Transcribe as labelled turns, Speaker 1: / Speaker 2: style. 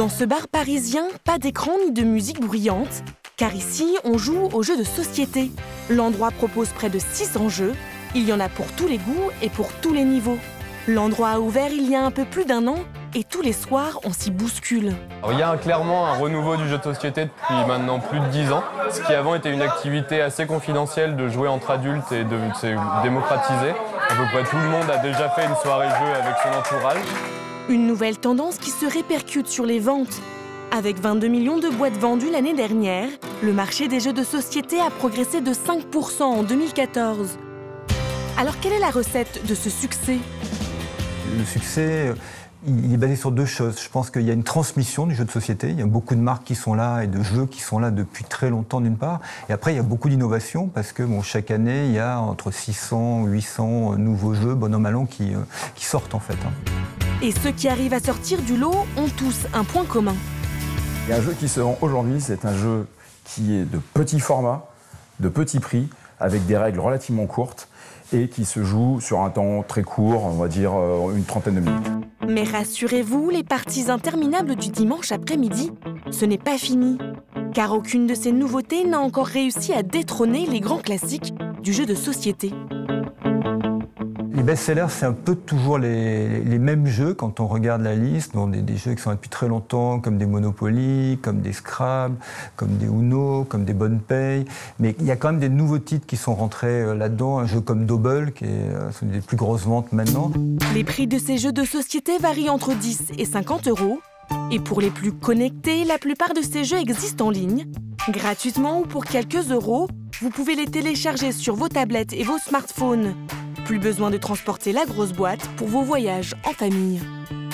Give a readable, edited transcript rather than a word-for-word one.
Speaker 1: Dans ce bar parisien, pas d'écran ni de musique bruyante, car ici, on joue aux jeux de société. L'endroit propose près de 600 jeux. Il y en a pour tous les goûts et pour tous les niveaux. L'endroit a ouvert il y a un peu plus d'1 an et tous les soirs, on s'y bouscule.
Speaker 2: Alors, il y a clairement un renouveau du jeu de société depuis maintenant plus de 10 ans. Ce qui avant était une activité assez confidentielle de jouer entre adultes et de se démocratiser. À peu près tout le monde a déjà fait une soirée jeu avec son entourage.
Speaker 1: Une nouvelle tendance qui se répercute sur les ventes. Avec 22 millions de boîtes vendues l'année dernière, le marché des jeux de société a progressé de 5% en 2014. Alors quelle est la recette de ce succès?
Speaker 3: Le succès, il est basé sur 2 choses. Je pense qu'il y a une transmission du jeu de société. Il y a beaucoup de marques qui sont là et de jeux qui sont là depuis très longtemps d'une part. Et après, il y a beaucoup d'innovation parce que chaque année, il y a entre 600 et 800 nouveaux jeux, bon an mal an, qui sortent en fait.
Speaker 1: Et ceux qui arrivent à sortir du lot ont tous un point commun.
Speaker 4: Il y a un jeu qui se vend aujourd'hui, c'est un jeu qui est de petit format, de petit prix, avec des règles relativement courtes et qui se joue sur un temps très court, on va dire une trentaine de minutes.
Speaker 1: Mais rassurez-vous, les parties interminables du dimanche après-midi, ce n'est pas fini. Car aucune de ces nouveautés n'a encore réussi à détrôner les grands classiques du jeu de société.
Speaker 3: Les best-sellers, c'est un peu toujours les mêmes jeux quand on regarde la liste, donc des jeux qui sont là depuis très longtemps, comme des Monopoly, comme des Scrabble, comme des Uno, comme des Bonne Paye. Mais il y a quand même des nouveaux titres qui sont rentrés là-dedans, un jeu comme Dobble, qui est une des plus grosses ventes maintenant.
Speaker 1: Les prix de ces jeux de société varient entre 10 et 50 €. Et pour les plus connectés, la plupart de ces jeux existent en ligne. Gratuitement ou pour quelques euros, vous pouvez les télécharger sur vos tablettes et vos smartphones. Plus besoin de transporter la grosse boîte pour vos voyages en famille.